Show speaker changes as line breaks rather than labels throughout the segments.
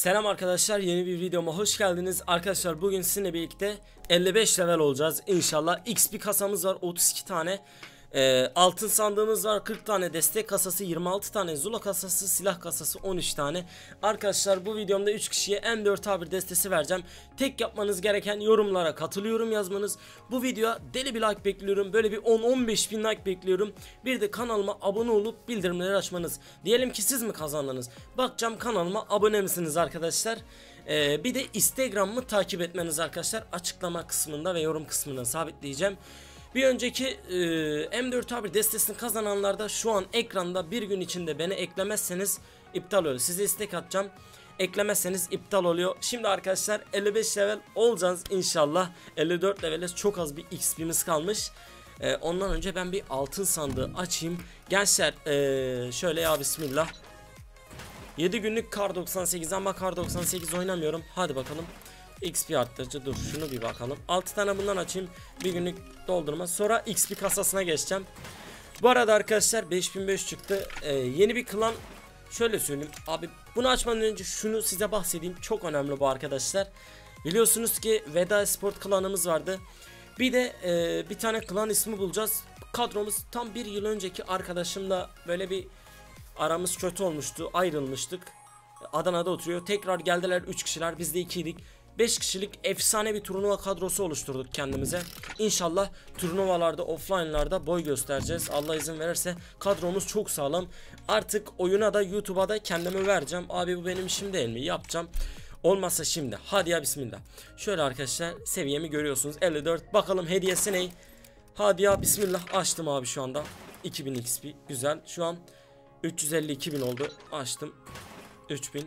Selam arkadaşlar, yeni bir videoma hoş geldiniz. Arkadaşlar bugün sizinle birlikte 55 level olacağız inşallah. XP kasamız var 32 tane. Altın sandığımız var 40 tane, destek kasası 26 tane, Zula kasası, silah kasası 13 tane. Arkadaşlar bu videomda 3 kişiye M4A1 destesi vereceğim. Tek yapmanız gereken yorumlara katılıyorum yazmanız. Bu videoya deli bir like bekliyorum. Böyle bir 10-15 bin like bekliyorum. Bir de kanalıma abone olup bildirimleri açmanız. Diyelim ki siz mi kazandınız? Bakacağım kanalıma abone misiniz arkadaşlar? Bir de Instagram'ımı takip etmeniz arkadaşlar. Açıklama kısmında ve yorum kısmına sabitleyeceğim. Bir önceki M4A1 destesini kazananlarda şu an ekranda bir gün içinde beni eklemezseniz iptal oluyor. Size istek atacağım. Eklemezseniz iptal oluyor. Şimdi arkadaşlar 55 level olacağız inşallah. 54 levele çok az bir XP'miz kalmış. Ondan önce ben bir altın sandığı açayım. Gençler şöyle ya bismillah. 7 günlük kar 98 ama kar 98 oynamıyorum. Hadi bakalım. XP arttırıcı, dur şunu bir bakalım. 6 tane bundan açayım. Bir günlük doldurma. Sonra XP kasasına geçeceğim. Bu arada arkadaşlar 5500 çıktı. Yeni bir klan. Şöyle söyleyeyim. Abi bunu açmadan önce şunu size bahsedeyim. Çok önemli bu arkadaşlar. Biliyorsunuz ki Veda Sport klanımız vardı. Bir de bir tane klan ismi bulacağız. Kadromuz tam bir yıl önceki arkadaşımla böyle bir aramız kötü olmuştu. Ayrılmıştık. Adana'da oturuyor. Tekrar geldiler 3 kişiler. Biz de 2'ydik. 5 kişilik efsane bir turnuva kadrosu oluşturduk kendimize. İnşallah turnuvalarda, offline'larda boy göstereceğiz. Allah izin verirse kadromuz çok sağlam. Artık oyuna da YouTube'a da kendimi vereceğim. Abi bu benim işim değil mi? Yapacağım. Olmazsa şimdi. Hadi ya bismillah. Şöyle arkadaşlar seviyemi görüyorsunuz. 54. Bakalım hediyesi ne? Hadi ya bismillah. Açtım abi şu anda. 2000 XP. Güzel. Şu an 352.000 oldu. Açtım. 3000.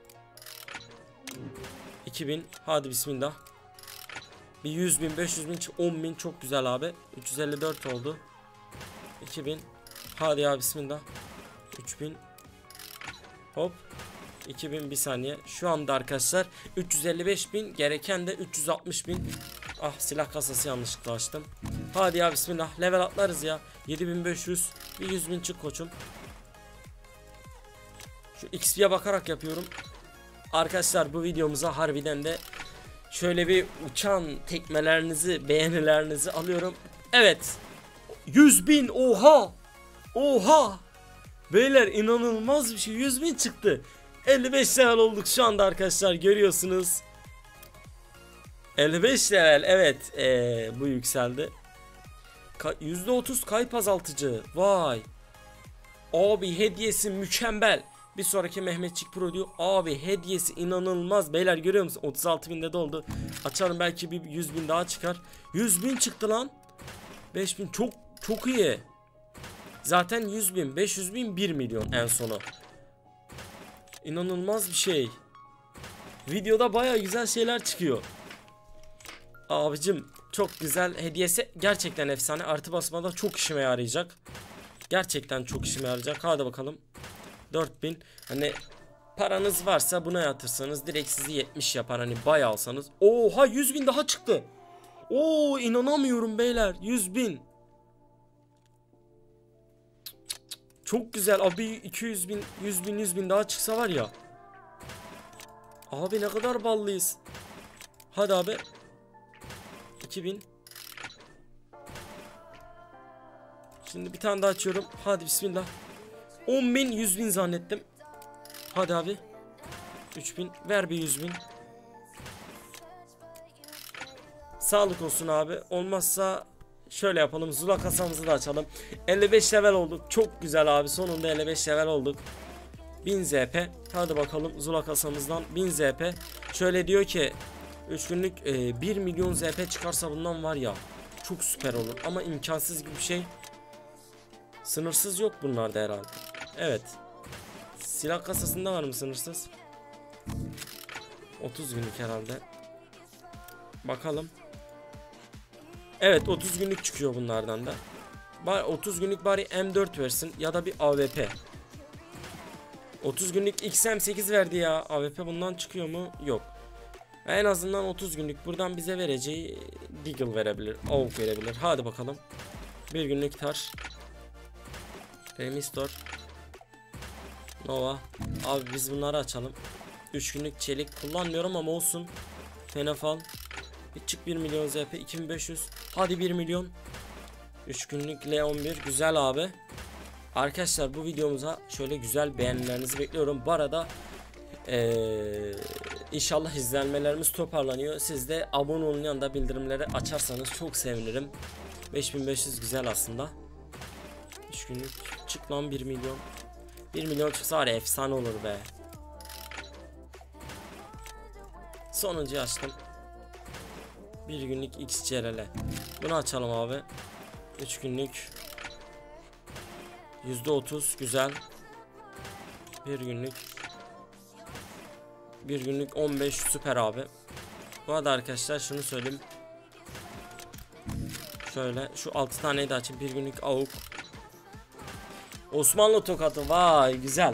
2000, hadi bismillah. Bir 100.000, 500.000, 10.000 çok güzel abi. 354 oldu. 2000, hadi ya bismillah. 3000, hop. 2000 bir saniye. Şu anda arkadaşlar 355.000, gereken de 360.000. Ah, silah kasası yanlışlıkla açtım. Hadi ya bismillah, level atlarız ya. 7500, bir 100.000 çık koçum. Şu XP'ye bakarak yapıyorum. Arkadaşlar bu videomuza harbiden de şöyle bir uçan tekmelerinizi, beğenilerinizi alıyorum. Evet. 100.000, oha. Oha. Beyler inanılmaz bir şey. 100.000 çıktı. 55 level olduk şu anda arkadaşlar, görüyorsunuz. 55 level, evet. Bu yükseldi. %30 kayıp azaltıcı. Vay. Abi hediyesi mükemmel. Bir sonraki Mehmetçik Pro diyor. Abi hediyesi inanılmaz. Beyler görüyor musun? 36.000'de doldu. Açarım, belki bir 100.000 daha çıkar. 100.000 çıktı lan. 5.000 çok iyi. Zaten 100.000, 500.000, 1 milyon en sonu. İnanılmaz bir şey. Videoda baya güzel şeyler çıkıyor. Abicim çok güzel. Hediyesi gerçekten efsane. Artı basmada çok işime yarayacak. Gerçekten çok işime yarayacak. Hadi bakalım. 4000, hani paranız varsa buna yatırsanız direkt sizi 70 yapar, hani bay alsanız. Oha, 100.000 daha çıktı. Oo, inanamıyorum beyler, 100.000. Çok güzel abi. 200.000, 100.000, 100.000 daha çıksa var ya. Abi ne kadar ballıyız. Hadi abi. 2000. Şimdi bir tane daha açıyorum. Hadi bismillah. 10.000, 100.000 zannettim. Hadi abi. 3.000, ver bir 100.000. Sağlık olsun abi. Olmazsa şöyle yapalım. Zula kasamızı da açalım. 55 level olduk. Çok güzel abi. Sonunda 55 level olduk. 1000 ZP. Hadi bakalım Zula kasamızdan 1000 ZP. Şöyle diyor ki 3 günlük 1 milyon ZP çıkarsa bundan var ya, çok süper olur. Ama imkansız gibi bir şey. Sınırsız yok bunlarda herhalde. Evet. Silah kasasında var mı sınırsız? 30 günlük herhalde. Bakalım. Evet, 30 günlük çıkıyor bunlardan da. 30 günlük bari M4 versin ya da bir AWP. 30 günlük XM8 verdi ya. AWP bundan çıkıyor mu? Yok. En azından 30 günlük buradan bize vereceği Deagle verebilir. AWP verebilir. Hadi bakalım. Bir günlük tar. Remistor. Nova. Abi biz bunları açalım. 3 günlük çelik kullanmıyorum ama olsun. Fenefal. Bir çık 1 milyon ZP 2500. Hadi 1 milyon. 3 günlük L11 güzel abi. Arkadaşlar bu videomuza şöyle güzel beğenilerinizi bekliyorum. Bu arada İnşallah izlenmelerimiz toparlanıyor. Siz de abone olun, yanında bildirimleri açarsanız çok sevinirim. 5500 güzel aslında. 3 günlük çık lan 1 milyon. 1 milyon çıksa var ya efsane olur be. Sonuncuyu açtım. 1 günlük XCRL. Bunu açalım abi. 3 günlük %30 güzel. 1 günlük 15 süper abi. Bu arada arkadaşlar şunu söyleyeyim. Şöyle şu 6 taneyi de açayım. 1 günlük AUK. Osmanlı tokatı, vay güzel.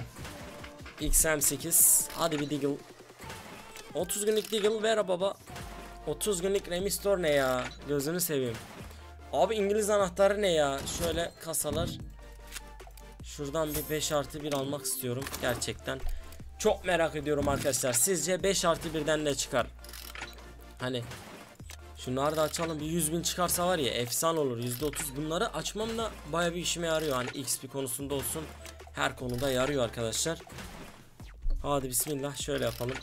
XM8. Hadi bir Deagle. 30 günlük Deagle ver baba. 30 günlük Remistor ne ya? Gözünü seveyim. Abi İngiliz anahtarı ne ya? Şöyle kasalar. Şuradan bir 5+1 almak istiyorum gerçekten. Çok merak ediyorum arkadaşlar. Sizce 5+1'den ne çıkar? Hani şunları da açalım. Bir 100.000 çıkarsa var ya efsane olur. %30 bunları açmam da baya bir işime yarıyor. Hani XP konusunda olsun, her konuda yarıyor arkadaşlar. Hadi bismillah şöyle yapalım.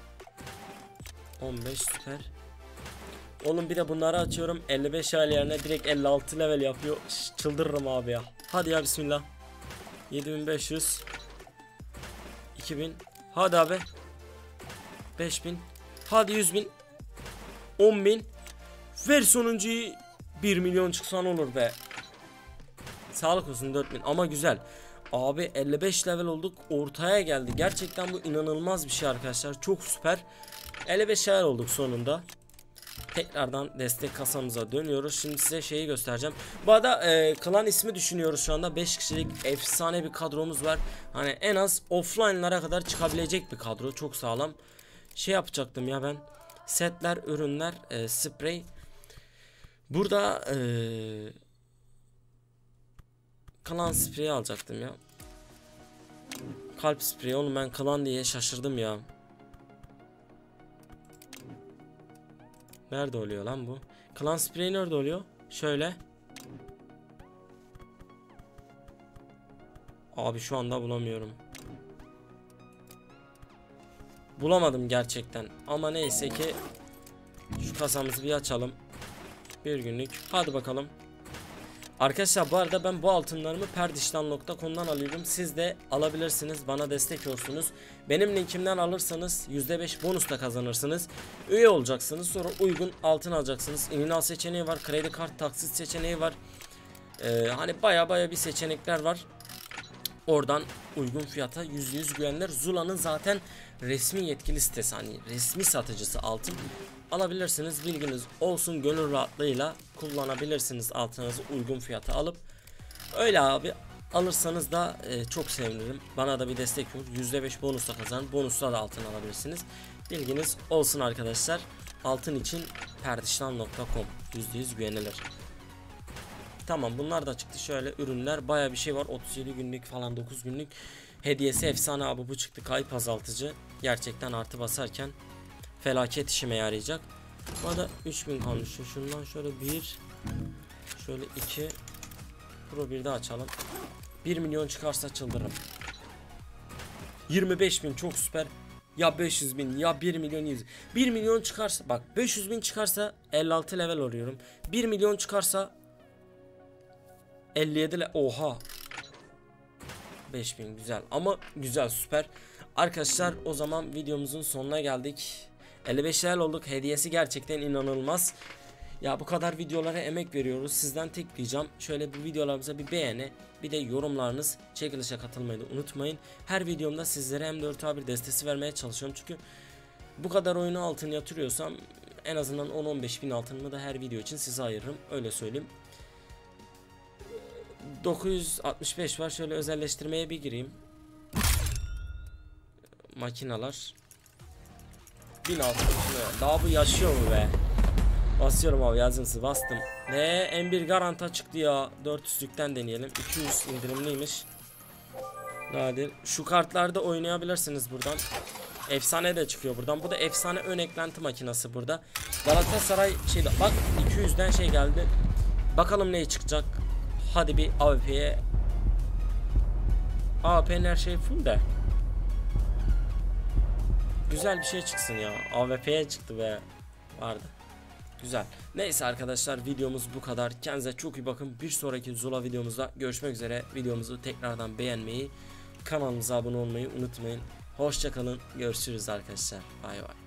15 süper. Oğlum bir de bunları açıyorum. 55 level yerine direkt 56 level yapıyor. Çıldırırım abi ya. Hadi ya bismillah. 7500. 2000. Hadi abi. 5000. Hadi 100.000. 10.000. Ver sonuncuyu. 1 milyon çıksan olur be. Sağlık olsun 4.000 ama güzel. Abi 55 level olduk, ortaya geldi. Gerçekten bu inanılmaz bir şey arkadaşlar. Çok süper. 55 level olduk sonunda. Tekrardan destek kasamıza dönüyoruz. Şimdi size şeyi göstereceğim. Bu arada klan ismi düşünüyoruz şu anda. 5 kişilik efsane bir kadromuz var. Hani en az offline'lara kadar çıkabilecek bir kadro. Çok sağlam. Şey yapacaktım ya ben. Setler, ürünler, sprey. Burada klan spreyi alacaktım ya. Kalp spreyi, oğlum ben klan diye şaşırdım ya. Nerede oluyor lan bu? Klan spreyi nerede oluyor? Şöyle. Abi şu anda bulamıyorum. Bulamadım gerçekten. Ama neyse ki şu kasamızı bir açalım. 1 günlük. Hadi bakalım. Arkadaşlar bu arada ben bu altınlarımı perdiştan.com'dan alıyorum. Siz de alabilirsiniz. Bana destek olsunuz. Benim linkimden alırsanız %5 bonus da kazanırsınız. Üye olacaksınız. Sonra uygun altın alacaksınız. İninal seçeneği var. Kredi kart taksit seçeneği var. Hani baya bir seçenekler var. Oradan uygun fiyata %100 güvenilir. Zula'nın zaten resmi yetkili sitesi, hani resmi satıcısı altın. Alabilirsiniz, bilginiz olsun, gönül rahatlığıyla kullanabilirsiniz altınızı uygun fiyata alıp. Öyle abi, alırsanız da çok sevinirim. Bana da bir destek olur. %5 bonusla kazanın. Bonusla da altın alabilirsiniz. Bilginiz olsun arkadaşlar. Altın için perdiştan.com %100 güvenilir. Tamam, bunlar da çıktı. Şöyle ürünler baya bir şey var. 37 günlük falan, 9 günlük hediyesi efsane abi, bu çıktı. Kayıp azaltıcı. Gerçekten artı basarken felaket işime yarayacak. Bu arada 3000 kalmış. Şundan şöyle bir, şöyle 2 Pro 1'de açalım. 1 milyon çıkarsa çıldırırım. 25.000 çok süper. Ya 500.000 ya 1 milyon 100. 1 milyon çıkarsa bak, 500.000 çıkarsa 56 level oluyorum. 1 milyon çıkarsa 57 le, oha. 5000 güzel ama güzel, süper. Arkadaşlar o zaman videomuzun sonuna geldik. 55 level olduk. Hediyesi gerçekten inanılmaz. Ya bu kadar videolara emek veriyoruz. Sizden tek ricam şöyle bu videolarımıza bir beğeni, bir de yorumlarınız, çekilişe katılmayı da unutmayın. Her videomda sizlere M4A1 destesi vermeye çalışıyorum. Çünkü bu kadar oyuna altın yatırıyorsam en azından 10-15 bin altınımı da her video için size ayırırım. Öyle söyleyeyim. 965 var. Şöyle özelleştirmeye bir gireyim. Makinalar 1600. Daha bu yaşıyor mu be? Basıyorum abi, yazınsı bastım. Ne M1 garanta çıktı ya. 400'lükten deneyelim. 200 indirimliymiş. Nadir. Şu kartlarda oynayabilirsiniz buradan. Efsane de çıkıyor buradan. Bu da efsane ön eklenti makinesi burada. Galatasaray şeyde bak 200'den şey geldi. Bakalım ne çıkacak. Hadi bir AWP'ye. AWP'nin her şey full de. Güzel bir şey çıksın ya. AWP'ye çıktı be. Vardı. Güzel. Neyse arkadaşlar, videomuz bu kadar. Kendinize çok iyi bakın. Bir sonraki Zula videomuzda görüşmek üzere. Videomuzu tekrardan beğenmeyi, kanalımıza abone olmayı unutmayın. Hoşça kalın. Görüşürüz arkadaşlar. Bay bay.